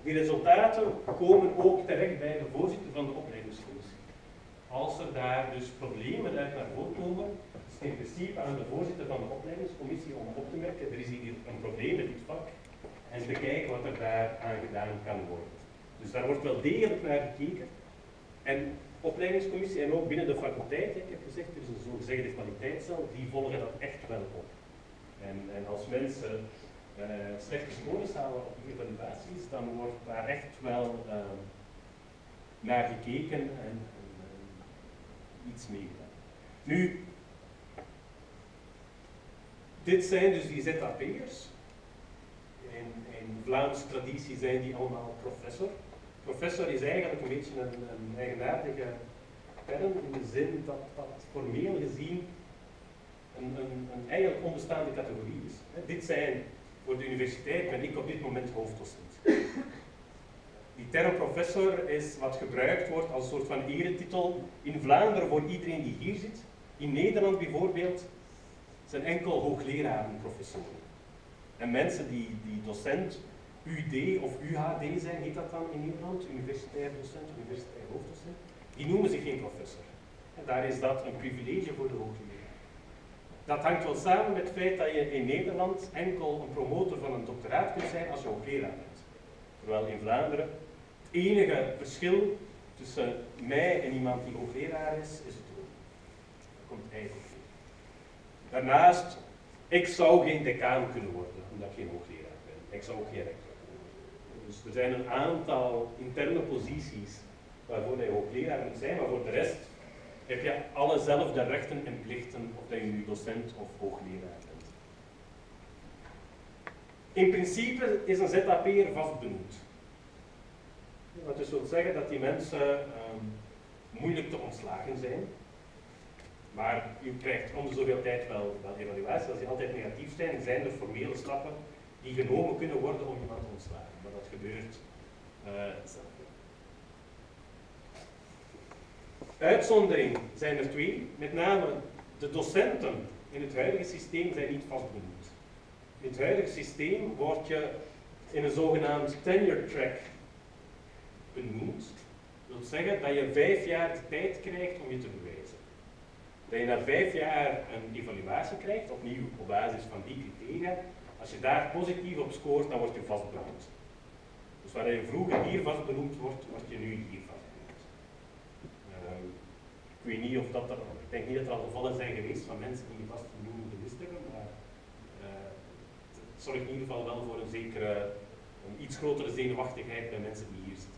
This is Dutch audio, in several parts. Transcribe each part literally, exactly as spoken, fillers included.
Die resultaten komen ook terecht bij de voorzitter van de opleidingscommissie. Als er daar dus problemen uit naar voren komen, is het in principe aan de voorzitter van de opleidingscommissie om op te merken, er is hier een probleem met dit vak, en te kijken wat er daar aan gedaan kan worden. Dus daar wordt wel degelijk naar gekeken. En opleidingscommissie en ook binnen de faculteit, ik heb gezegd, er is een zogezegde kwaliteitscel, die volgen dat echt wel op. En, en als mensen uh, slechte scores halen op die evaluaties, dan wordt daar echt wel uh, naar gekeken en, en uh, iets mee gedaan. Nu, dit zijn dus die Z A P'ers. In, in Vlaamse traditie zijn die allemaal professor. Professor is eigenlijk een beetje een, een eigenaardige term in de zin dat dat formeel gezien een, een, een eigenlijk onbestaande categorie is. Dit zijn, voor de universiteit ben ik op dit moment hoofddocent. Die term professor is wat gebruikt wordt als een soort van eretitel in Vlaanderen voor iedereen die hier zit. In Nederland bijvoorbeeld zijn enkel hoogleraren professoren. En mensen die, die docent U D of U H D zijn, heet dat dan in Nederland, universitair docent, universitair hoofddocent, die noemen zich geen professor. En daar is dat een privilege voor de hoogleraar. Dat hangt wel samen met het feit dat je in Nederland enkel een promotor van een doctoraat kunt zijn als je hoogleraar bent. Terwijl in Vlaanderen het enige verschil tussen mij en iemand die hoogleraar is, is het loon. Dat komt eigenlijk niet. Daarnaast, ik zou geen decaan kunnen worden, omdat ik geen hoogleraar ben. Ik zou ook geen rector kunnen worden. Dus er zijn een aantal interne posities waarvoor je hoogleraar moet zijn, maar voor de rest heb je allezelfde rechten en plichten of dat je nu docent of hoogleraar bent. In principe is een Z A P'er vast benoemd. Wat dus wil zeggen dat die mensen um, moeilijk te ontslagen zijn. Maar u krijgt om de zoveel tijd wel, wel evaluaties. Als die altijd negatief zijn, zijn er formele stappen die genomen kunnen worden om iemand te ontslagen. Maar dat gebeurt uh, zelf. Uitzondering zijn er twee. Met name de docenten in het huidige systeem zijn niet vast benoemd. In het huidige systeem word je in een zogenaamd tenure track benoemd. Dat wil zeggen dat je vijf jaar de tijd krijgt om je te bewijzen. Dat je na vijf jaar een evaluatie krijgt, opnieuw op basis van die criteria. Als je daar positief op scoort, dan word je vast benoemd. Dus waar je vroeger hier vast benoemd wordt, word je nu hier vast benoemd. Uh, ik weet niet of dat er, ik denk niet dat er al gevallen zijn geweest van mensen die vast benoemd gemist hebben, maar uh, het zorgt in ieder geval wel voor een zekere, een iets grotere zenuwachtigheid bij mensen die hier zitten.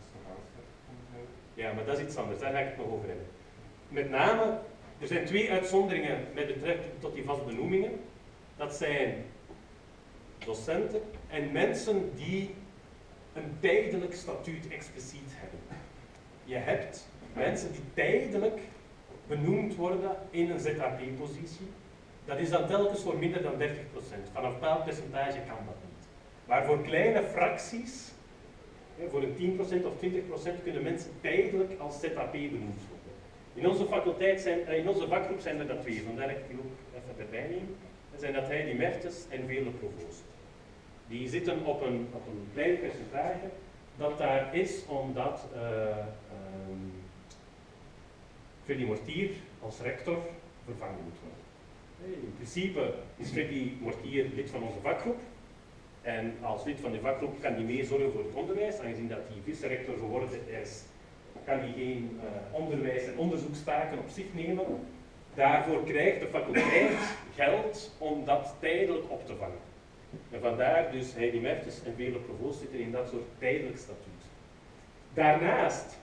Ja, maar dat is iets anders, daar ga ik het nog over hebben. Met name, er zijn twee uitzonderingen met betrekking tot die vastbenoemingen. Dat zijn docenten en mensen die een tijdelijk statuut expliciet hebben. Je hebt mensen die tijdelijk benoemd worden in een Z A P-positie. Dat is dan telkens voor minder dan dertig procent. Vanaf een bepaald percentage kan dat niet. Maar voor kleine fracties, voor een tien procent of twintig procent, kunnen mensen tijdelijk als Z A P benoemd worden. In onze faculteit zijn, in onze vakgroep zijn er dat twee, vandaar dat ik die ook even erbij neem. Dat zijn dat Heidi Mertens en Veerle Provoost. Die zitten op een, op een klein percentage dat daar is omdat uh, um, Freddy Mortier als rector vervangen moet worden. In principe is Freddy Mortier lid van onze vakgroep. En als lid van de vakgroep kan hij mee zorgen voor het onderwijs, aangezien dat hij vice-rector geworden is, kan hij geen uh, onderwijs- en onderzoekstaken op zich nemen. Daarvoor krijgt de faculteit geld om dat tijdelijk op te vangen. En vandaar dus Heidi Mertens en Veerle Provoost zitten in dat soort tijdelijk statuut. Daarnaast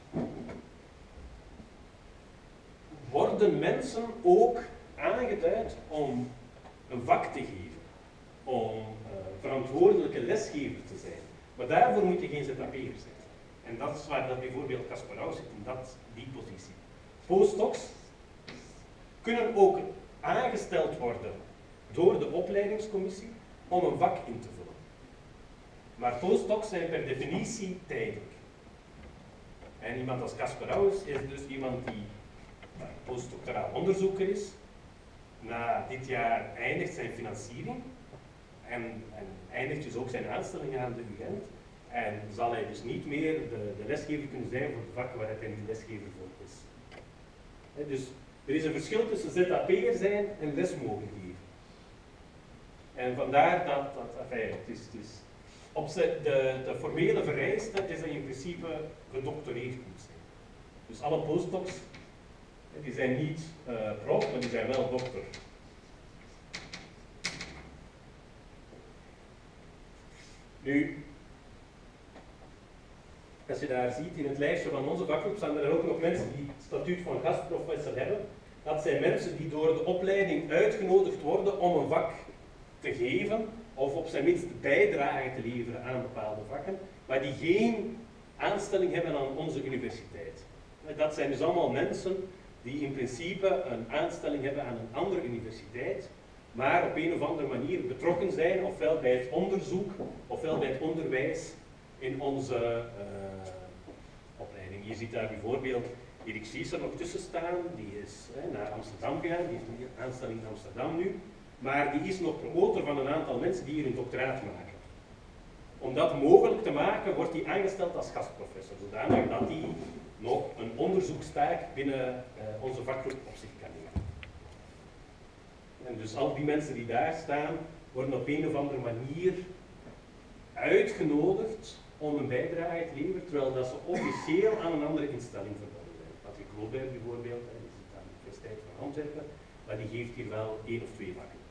worden mensen ook aangeduid om een vak te geven, om uh, verantwoordelijke lesgever te zijn. Maar daarvoor moet je geen Z A P'er zijn. En dat is waar dat bijvoorbeeld Kasparov zit, in dat, die positie. Postdocs kunnen ook aangesteld worden door de opleidingscommissie om een vak in te vullen. Maar postdocs zijn per definitie tijdelijk. En iemand als Kasparov is dus iemand die postdoctoraal onderzoeker is. Na dit jaar eindigt zijn financiering en, en eindigt dus ook zijn aanstelling aan de U Gent. En zal hij dus niet meer de, de lesgever kunnen zijn voor de vakken waar hij nu lesgever voor is. He, dus er is een verschil tussen Z A P'er zijn en les mogen geven. En vandaar dat, dat enfin, het is, het is, op de, de formele vereiste is dat je in principe gedoctoreerd moet zijn. Dus alle postdocs, die zijn niet uh, prof, maar die zijn wel dokter. Nu, als je daar ziet in het lijstje van onze vakgroep, staan er ook nog mensen die het statuut van gastprofessor hebben. Dat zijn mensen die door de opleiding uitgenodigd worden om een vak te geven, of op zijn minst bijdrage te leveren aan bepaalde vakken, maar die geen aanstelling hebben aan onze universiteit. Dat zijn dus allemaal mensen die in principe een aanstelling hebben aan een andere universiteit, maar op een of andere manier betrokken zijn, ofwel bij het onderzoek, ofwel bij het onderwijs in onze uh, opleiding. Je ziet daar bijvoorbeeld Erik Schies er nog tussen staan, die is hè, naar Amsterdam gegaan, die heeft een aanstelling in Amsterdam nu, maar die is nog promotor van een aantal mensen die hier een doctoraat maken. Om dat mogelijk te maken wordt hij aangesteld als gastprofessor, zodanig dat hij nog een onderzoekstaak binnen uh, onze vakgroep op zich kan nemen. En dus al die mensen die daar staan, worden op een of andere manier uitgenodigd om een bijdrage te leveren, terwijl dat ze officieel aan een andere instelling verbonden zijn. Patrick Roberg bijvoorbeeld, die zit aan de Universiteit van Antwerpen, maar die geeft hier wel één of twee vakken.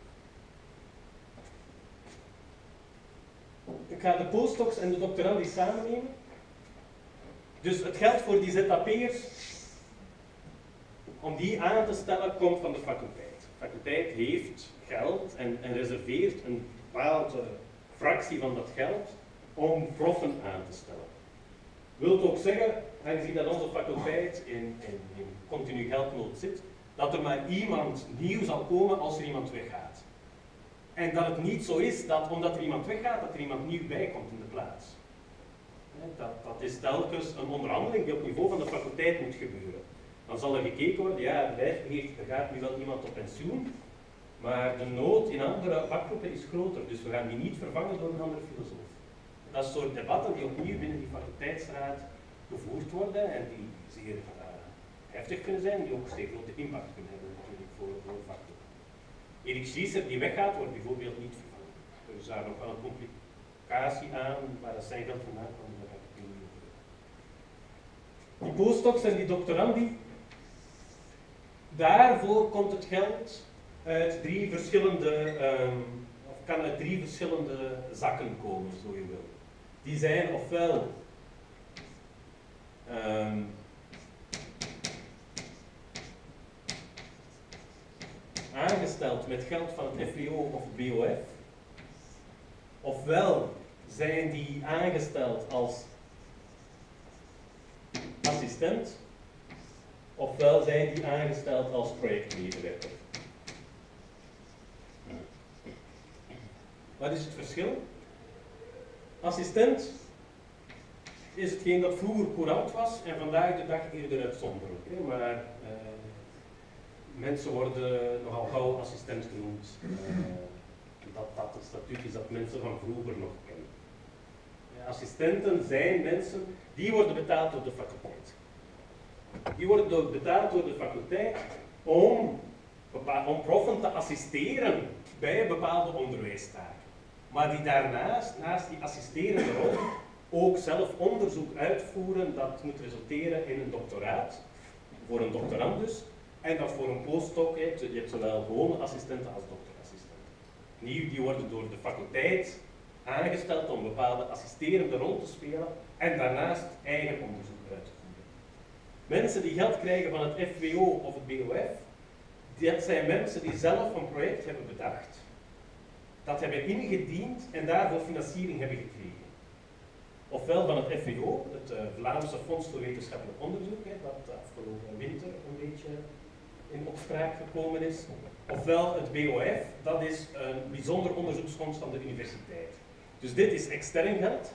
Ik ga de postdocs en de doctorandi samennemen. Dus het geld voor die Z A P'ers, om die aan te stellen, komt van de faculteit. De faculteit heeft geld en, en reserveert een bepaalde fractie van dat geld om proffen aan te stellen. Wilt ook zeggen, aangezien dat onze faculteit in, in, in continu geldnood zit, dat er maar iemand nieuw zal komen als er iemand weggaat. En dat het niet zo is dat omdat er iemand weggaat, dat er iemand nieuw bij komt in de plaats. Dat, dat is telkens een onderhandeling die op niveau van de faculteit moet gebeuren. Dan zal er gekeken worden, ja, er gaat nu wel iemand op pensioen, maar de nood in andere vakgroepen is groter, dus we gaan die niet vervangen door een andere filosoof. Dat is soort debatten die opnieuw binnen die faculteitsraad gevoerd worden en die zeer uh, heftig kunnen zijn, die ook zeer grote impact kunnen hebben natuurlijk voor, voor vakgroepen. Erik Schieser die weggaat, wordt bijvoorbeeld niet vervangen. Er is daar nog wel een complicatie aan, waar dat zijn geld vandaan kwam, daar ga ik het niet over. Die postdocs en die doctorandi, daarvoor komt het geld uit drie verschillende, um, of kan uit drie verschillende zakken komen, zo je wil. Die zijn ofwel um, aangesteld met geld van het F W O of het B O F, ofwel zijn die aangesteld als assistent, ofwel zijn die aangesteld als projectmedewerker. Wat is het verschil? Assistent is hetgeen dat vroeger courant was en vandaag de dag eerder uitzonderlijk. Hè? Maar uh, mensen worden nogal gauw assistent genoemd. Uh, dat dat het statuut is dat mensen van vroeger nog kennen. Ja, assistenten zijn mensen die worden betaald door de faculteit. Die worden door, betaald door de faculteit om, om proffen te assisteren bij bepaalde onderwijstaken. Maar die daarnaast, naast die assisterende rol, ook zelf onderzoek uitvoeren dat moet resulteren in een doctoraat, voor een doctorand dus, en dat voor een postdoc, je hebt zowel gewone assistenten als doctorassistenten. Nieuw, die worden door de faculteit aangesteld om een bepaalde assisterende rol te spelen en daarnaast eigen onderzoek uit te voeren. Mensen die geld krijgen van het F W O of het B O F, dat zijn mensen die zelf een project hebben bedacht, dat hebben ingediend en daarvoor financiering hebben gekregen. Ofwel van het F W O, het uh, Vlaamse Fonds voor Wetenschappelijk Onderzoek, hè, dat de afgelopen winter een beetje in opspraak gekomen is. Ofwel het B O F, dat is een bijzonder onderzoeksfonds van de universiteit. Dus dit is extern geld.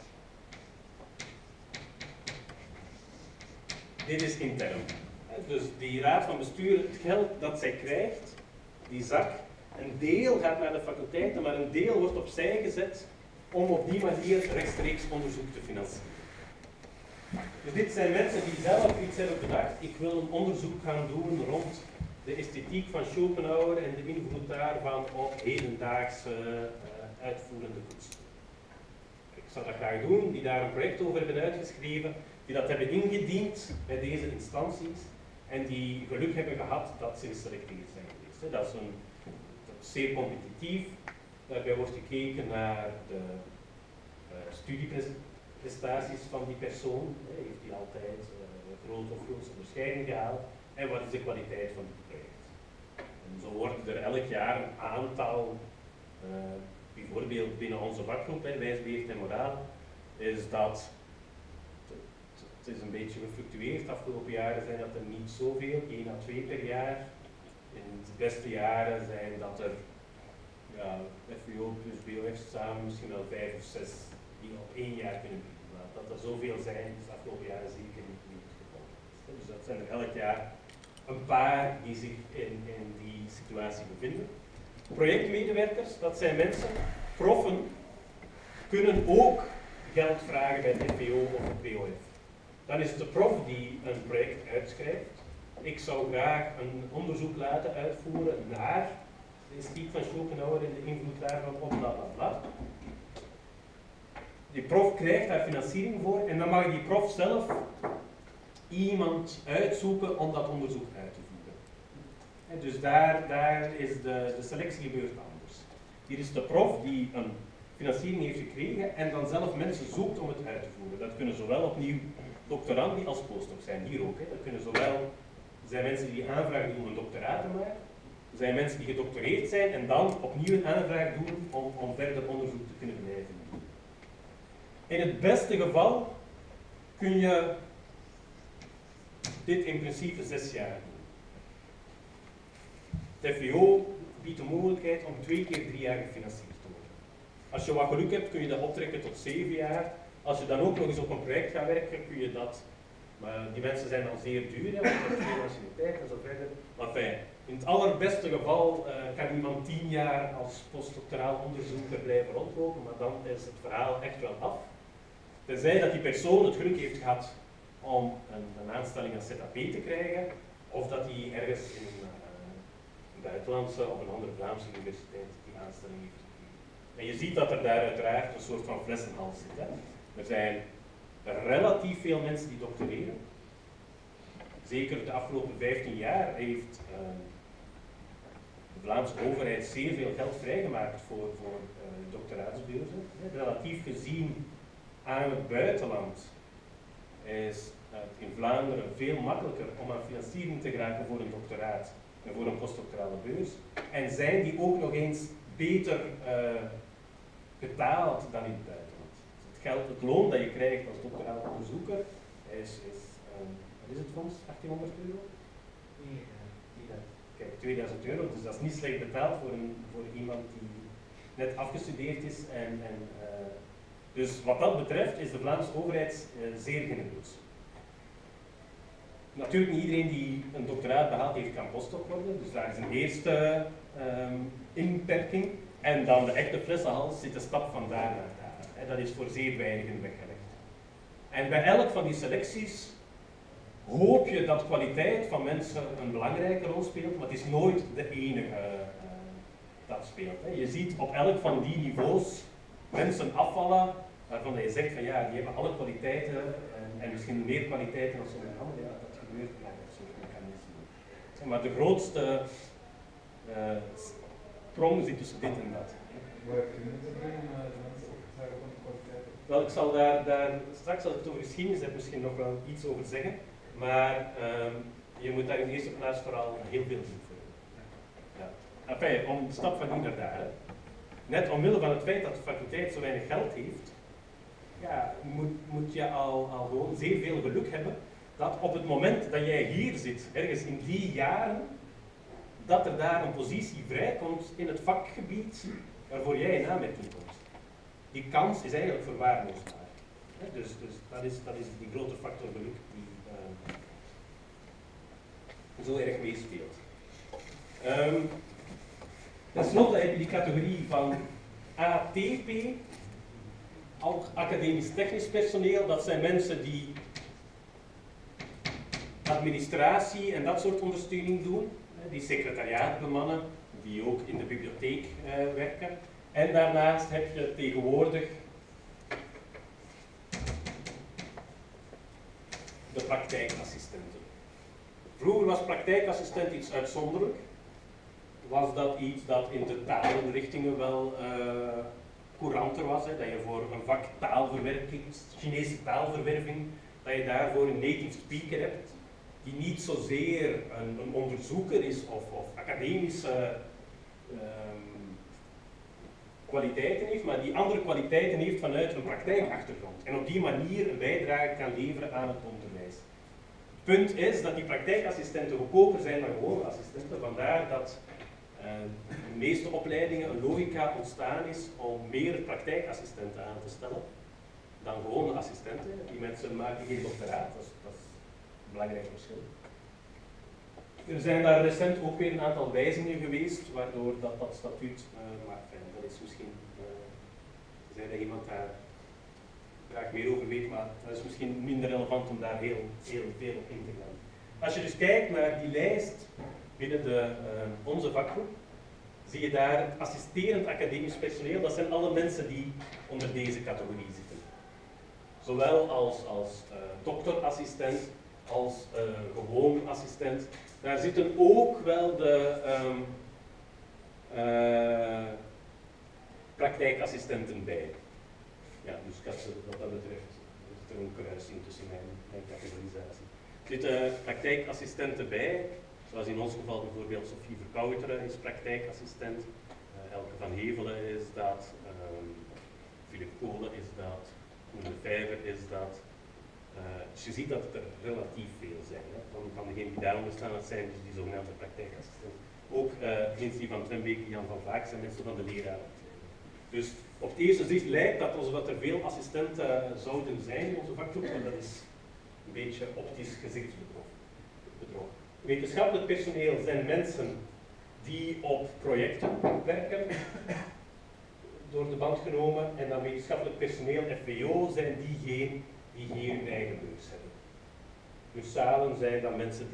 Dit is intern. Dus die raad van bestuur, het geld dat zij krijgt, die zak, een deel gaat naar de faculteiten, maar een deel wordt opzij gezet om op die manier rechtstreeks onderzoek te financieren. Dus dit zijn mensen die zelf iets hebben bedacht. Ik wil een onderzoek gaan doen rond de esthetiek van Schopenhauer en de invloed daarvan op hedendaagse uh, uitvoerende kunst. Ik zou dat graag doen, die daar een project over hebben uitgeschreven, die dat hebben ingediend bij deze instanties en die geluk hebben gehad dat ze geselecteerd zijn geweest. Dat is, een, dat is zeer competitief. Daarbij wordt gekeken naar de uh, studieprestaties van die persoon. Heeft die altijd uh, grote of grootste onderscheiding gehaald? En wat is de kwaliteit van het project? En zo worden er elk jaar een aantal, uh, bijvoorbeeld binnen onze vakgroep, wijs, beheerd en moraal, is dat, het is een beetje gefluctueerd, de afgelopen jaren zijn dat er niet zoveel, één à twee per jaar. In de beste jaren zijn dat er ja, F W O plus B O F samen misschien wel vijf of zes die op één jaar kunnen bieden. Maar dat er zoveel zijn, is de afgelopen jaren zeker niet, niet het geval. Dus dat zijn er elk jaar een paar die zich in, in die situatie bevinden. Projectmedewerkers, dat zijn mensen, proffen, kunnen ook geld vragen bij het F W O of het B O F. Dan is het de prof die een project uitschrijft. Ik zou graag een onderzoek laten uitvoeren naar de esthetiek van Schopenhauer en de invloed daarvan op bla bla bla. Die prof krijgt daar financiering voor en dan mag die prof zelf iemand uitzoeken om dat onderzoek uit te voeren. En dus daar, daar is de, de selectie gebeurt anders. Hier is de prof die een financiering heeft gekregen en dan zelf mensen zoekt om het uit te voeren. Dat kunnen zowel opnieuw doctoranden als postdocs zijn, hier ook. Hè. Dat kunnen zowel zijn mensen die aanvraag doen om een doctoraat te maken, er zijn mensen die gedoctoreerd zijn en dan opnieuw een aanvraag doen om, om verder onderzoek te kunnen blijven doen. In het beste geval kun je dit in principe zes jaar doen. Het F W O biedt de mogelijkheid om twee keer drie jaar gefinancierd te worden. Als je wat geluk hebt kun je dat optrekken tot zeven jaar. Als je dan ook nog eens op een project gaat werken kun je dat, maar die mensen zijn dan zeer duur, hè, want dat is geen nationaliteit en zo verder. Maar fijn, in het allerbeste geval uh, kan iemand tien jaar als postdoctoraal onderzoeker blijven rondlopen, maar dan is het verhaal echt wel af. Tenzij dat die persoon het geluk heeft gehad om een, een aanstelling als Z A P te krijgen, of dat hij ergens in een, uh, een buitenlandse of een andere Vlaamse universiteit die aanstelling heeft gekregen. En je ziet dat er daar uiteraard een soort van flessenhals zit. Hè. Er zijn relatief veel mensen die doctoreren. Zeker de afgelopen vijftien jaar heeft uh, de Vlaamse overheid zeer veel geld vrijgemaakt voor, voor uh, doctoraatsbeurzen. Relatief gezien aan het buitenland is het in Vlaanderen veel makkelijker om aan financiering te geraken voor een doctoraat en voor een postdoctorale beurs. En zijn die ook nog eens beter uh, betaald dan in het buitenland. Het geld, het loon dat je krijgt als doctoraal onderzoeker is, is um, wat is het fonds? achttienhonderd euro? Nee, uh, kijk, tweeduizend euro, dus dat is niet slecht betaald voor, een, voor iemand die net afgestudeerd is. En, en, uh, dus wat dat betreft is de Vlaamse overheid uh, zeer genereus. Natuurlijk niet iedereen die een doctoraat behaalt heeft kan postdoc worden, dus daar is een eerste um, inperking. En dan de echte flessenhals zit de stap van daar naar daar. Hè. Dat is voor zeer weinigen weggelegd. En bij elk van die selecties hoop je dat kwaliteit van mensen een belangrijke rol speelt, maar het is nooit de enige uh, dat speelt. Hè. Je ziet op elk van die niveaus mensen afvallen waarvan je zegt van ja, die hebben alle kwaliteiten en, en misschien meer kwaliteiten dan sommige anderen. Ja, dat gebeurt bij dat soort mechanismen. Maar de grootste uh, sprong zit tussen dit en dat. Waar heb je moeten brengen naar de mensen opgedragen van de kwaliteiten? Wel, ik zal daar, daar straks als ik het over geschiedenis heb misschien nog wel iets over zeggen, maar um, je moet daar in de eerste plaats vooral heel veel doen voor. Ja. Enfin, om de stap van hier naar daar. Hè. Net omwille van het feit dat de faculteit zo weinig geld heeft, ja, moet, moet je al, al gewoon zeer veel geluk hebben dat op het moment dat jij hier zit, ergens in die jaren, dat er daar een positie vrijkomt in het vakgebied waarvoor jij in aanmerking komt. Die kans is eigenlijk verwaarloosbaar. Dus, dus dat, is, dat is die grote factor geluk die uh, zo erg meespeelt. Um, Ten slotte heb je die categorie van A T P academisch-technisch personeel, dat zijn mensen die administratie en dat soort ondersteuning doen, die secretariaat bemannen, die ook in de bibliotheek uh, werken. En daarnaast heb je tegenwoordig de praktijkassistenten. Vroeger was praktijkassistent iets uitzonderlijk. Was dat iets dat in de talenrichtingen wel uh, couranter was, hè? Dat je voor een vak taalverwerking, Chinese taalverwerving, dat je daarvoor een native speaker hebt, die niet zozeer een, een onderzoeker is of, of academische um, kwaliteiten heeft, maar die andere kwaliteiten heeft vanuit een praktijkachtergrond en op die manier een bijdrage kan leveren aan het onderwijs. Het punt is dat die praktijkassistenten goedkoper zijn dan gewone assistenten, vandaar dat uh, de meeste opleidingen een logica ontstaan is om meer praktijkassistenten aan te stellen dan gewone assistenten. Die mensen maken geen doctoraat, dat is, dat is een belangrijk verschil. Er zijn daar recent ook weer een aantal wijzigingen geweest, waardoor dat, dat statuut, uh, maar fijn, dat is misschien, uh, zei dat iemand daar graag meer over weet, maar dat is misschien minder relevant om daar heel, heel veel op in te gaan. Als je dus kijkt naar die lijst binnen de, uh, onze vakgroep, zie je daar het assisterend academisch personeel, dat zijn alle mensen die onder deze categorie zitten. Zowel als, als uh, doktorassistent, als uh, gewoon assistent. Daar zitten ook wel de um, uh, praktijkassistenten bij. Ja, dus wat dat betreft is er een kruising tussen mijn, mijn categorisatie. Er zitten praktijkassistenten bij, zoals in ons geval bijvoorbeeld Sophie Verkouteren is praktijkassistent, uh, Elke van Hevelen is dat, um, Philip Kolen is dat, Koen de Vijver is dat. Uh, dus je ziet dat het er relatief veel zijn. Hè. Van, van degenen die daaronder staan, dat zijn dus die zogenaamde praktijkassistenten. Ook uh, mensen die van Twembeek en Jan van Vaak zijn mensen van de lerarenopleiding. Dus op het eerste zicht lijkt dat alsof er veel assistenten uh, zouden zijn in onze vakgroep, maar dat is een beetje optisch gezichtsbedrog. Wetenschappelijk personeel zijn mensen die op projecten werken, door de band genomen, en dan wetenschappelijk personeel, F W O, zijn diegenen die hier hun eigen beurs hebben. Dus samen zijn dan mensen